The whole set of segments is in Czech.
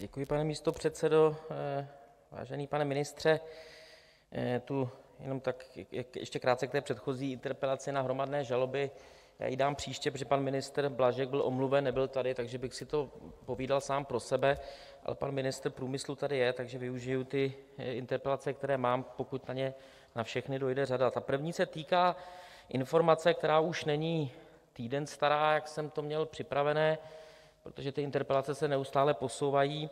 Děkuji, pane místopředsedo. Vážený pane ministře, tu jenom tak ještě krátce k té předchozí interpelaci na hromadné žaloby. Já ji dám příště, protože pan ministr Blažek byl omluven, nebyl tady, takže bych si to povídal sám pro sebe, ale pan ministr průmyslu tady je, takže využiju ty interpelace, které mám, pokud na ně na všechny dojde řada. Ta první se týká informace, která už není týden stará, jak jsem to měl připravené, protože ty interpelace se neustále posouvají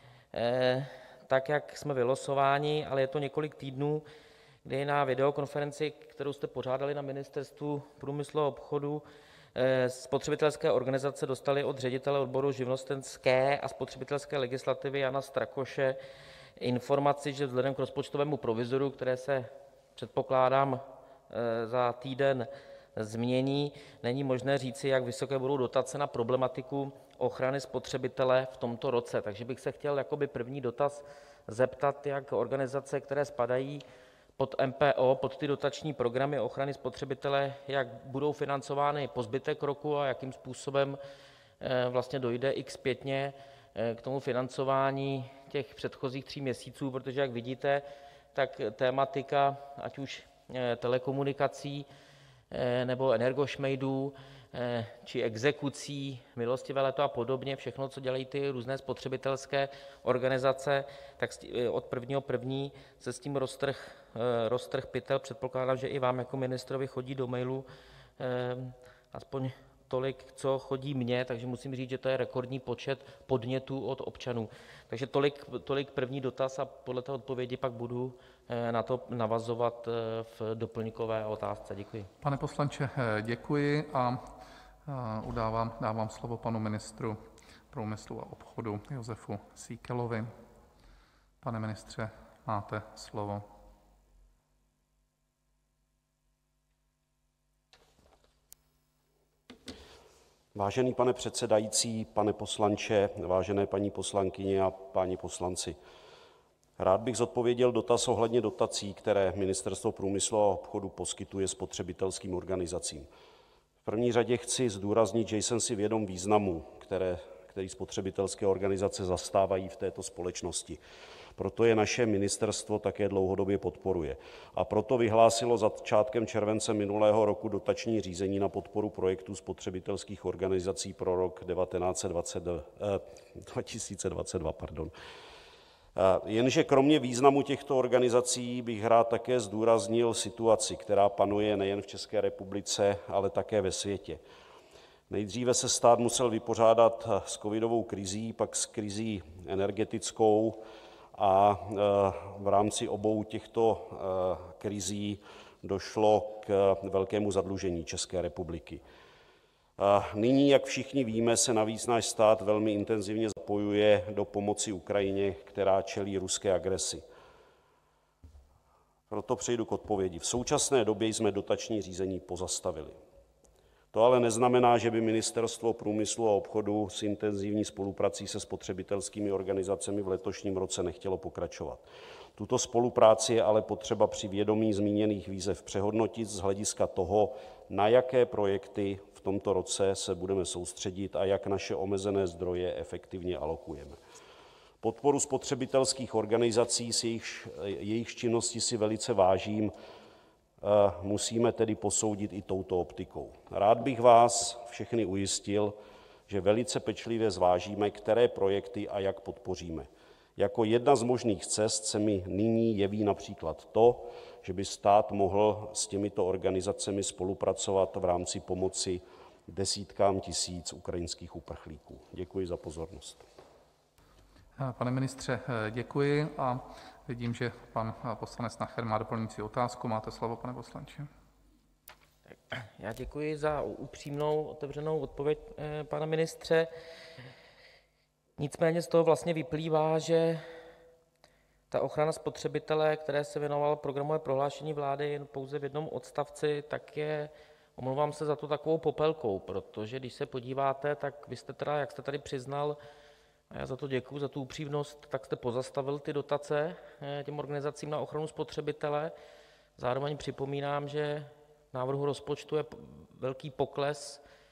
tak, jak jsme vylosováni, ale je to několik týdnů, kdy na videokonferenci, kterou jste pořádali na Ministerstvu průmyslu a obchodu, spotřebitelské organizace dostaly od ředitele odboru živnostenské a spotřebitelské legislativy Jana Strakoše informaci, že vzhledem k rozpočtovému provizoru, které se předpokládám za týden změní, není možné říci, jak vysoké budou dotace na problematiku ochrany spotřebitele v tomto roce. Takže bych se chtěl jakoby první dotaz zeptat, jak organizace, které spadají pod MPO, pod ty dotační programy ochrany spotřebitele, jak budou financovány po zbytek roku a jakým způsobem vlastně dojde i zpětně k tomu financování těch předchozích 3 měsíců, protože jak vidíte, tak tématika, ať už telekomunikací nebo energošmejdů či exekucí, milostivé léto a podobně, všechno, co dělají ty různé spotřebitelské organizace, tak od 1.1. se s tím roztrh pytel. Předpokládám, že i vám jako ministrovi chodí do mailu aspoň tolik, co chodí mně, takže musím říct, že to je rekordní počet podnětů od občanů. Takže tolik první dotaz a podle té odpovědi pak budu na to navazovat v doplňkové otázce. Děkuji. Pane poslanče, děkuji a dávám slovo panu ministru průmyslu a obchodu Jozefu Síkelovi. Pane ministře, máte slovo. Vážený pane předsedající, pane poslanče, vážené paní poslankyně a páni poslanci, rád bych zodpověděl dotaz ohledně dotací, které Ministerstvo průmyslu a obchodu poskytuje spotřebitelským organizacím. V první řadě chci zdůraznit, že jsem si vědom významu, který spotřebitelské organizace zastávají v této společnosti. Proto je naše ministerstvo také dlouhodobě podporuje. A proto vyhlásilo začátkem července minulého roku dotační řízení na podporu projektů spotřebitelských organizací pro rok 2022. Jenže kromě významu těchto organizací bych rád také zdůraznil situaci, která panuje nejen v České republice, ale také ve světě. Nejdříve se stát musel vypořádat s covidovou krizí, pak s krizí energetickou a v rámci obou těchto krizí došlo k velkému zadlužení České republiky. Nyní, jak všichni víme, se navíc náš stát velmi intenzivně zapojuje do pomoci Ukrajině, která čelí ruské agresi. Proto přejdu k odpovědi. V současné době jsme dotační řízení pozastavili. To ale neznamená, že by Ministerstvo průmyslu a obchodu s intenzivní spoluprací se spotřebitelskými organizacemi v letošním roce nechtělo pokračovat. Tuto spolupráci je ale potřeba při vědomí zmíněných výzev přehodnotit z hlediska toho, na jaké projekty v tomto roce se budeme soustředit a jak naše omezené zdroje efektivně alokujeme. Podporu spotřebitelských organizací, s jejich činností si velice vážím, musíme tedy posoudit i touto optikou. Rád bych vás všechny ujistil, že velice pečlivě zvážíme, které projekty a jak podpoříme. Jako jedna z možných cest se mi nyní jeví například to, že by stát mohl s těmito organizacemi spolupracovat v rámci pomoci desítkám tisíc ukrajinských uprchlíků. Děkuji za pozornost. Pane ministře, děkuji a vidím, že pan poslanec Nacher má doplňující otázku. Máte slovo, pane poslanče. Já děkuji za upřímnou, otevřenou odpověď, pane ministře. Nicméně z toho vlastně vyplývá, že ta ochrana spotřebitele, které se věnovalo programové prohlášení vlády jen pouze v jednom odstavci, tak je, omlouvám se za to, takovou popelkou, protože když se podíváte, tak vy jste teda, jak jste tady přiznal, a já za to děkuji, za tu upřímnost, tak jste pozastavil ty dotace těm organizacím na ochranu spotřebitele. Zároveň připomínám, že v návrhu rozpočtu je velký pokles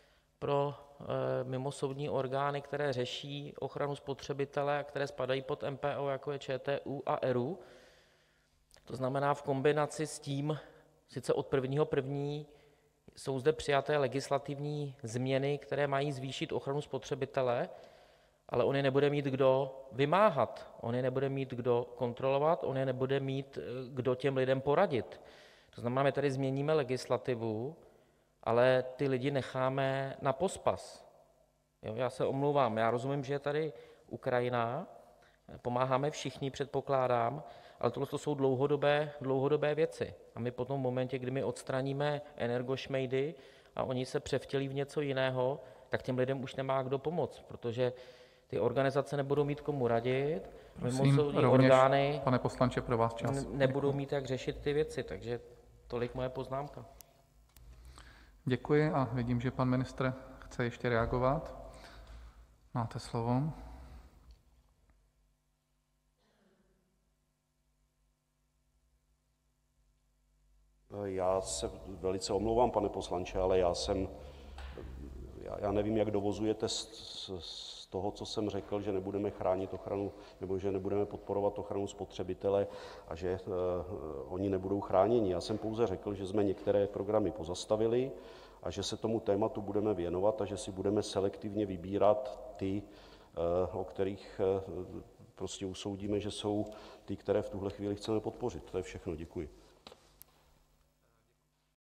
pro mimosoudní orgány, které řeší ochranu spotřebitele a které spadají pod MPO, jako je ČTÚ a ERÚ. To znamená, v kombinaci s tím, sice od 1.1. jsou zde přijaté legislativní změny, které mají zvýšit ochranu spotřebitele, ale on je nebude mít kdo vymáhat, on je nebude mít kdo kontrolovat, on je nebude mít kdo těm lidem poradit. To znamená, my tady změníme legislativu, ale ty lidi necháme na pospas. Jo, já se omlouvám, já rozumím, že je tady Ukrajina, pomáháme všichni, předpokládám, ale tohle to jsou dlouhodobé věci. A my potom v momentě, kdy my odstraníme energošmejdy a oni se převtělí v něco jiného, tak těm lidem už nemá kdo pomoct, protože ty organizace nebudou mít komu radit, mimosoudní orgány, pane poslanče, pro vás čas. Nebudou mít jak řešit ty věci, takže tolik moje poznámka. Děkuji a vidím, že pan ministr chce ještě reagovat. Máte slovo. Já se velice omlouvám, pane poslanče, ale já nevím, jak dovozujete z toho, co jsem řekl, že nebudeme chránit ochranu nebo že nebudeme podporovat ochranu spotřebitele a že oni nebudou chráněni. Já jsem pouze řekl, že jsme některé programy pozastavili a že se tomu tématu budeme věnovat a že si budeme selektivně vybírat ty, o kterých prostě usoudíme, že jsou ty, které v tuhle chvíli chceme podpořit. To je všechno. Děkuji.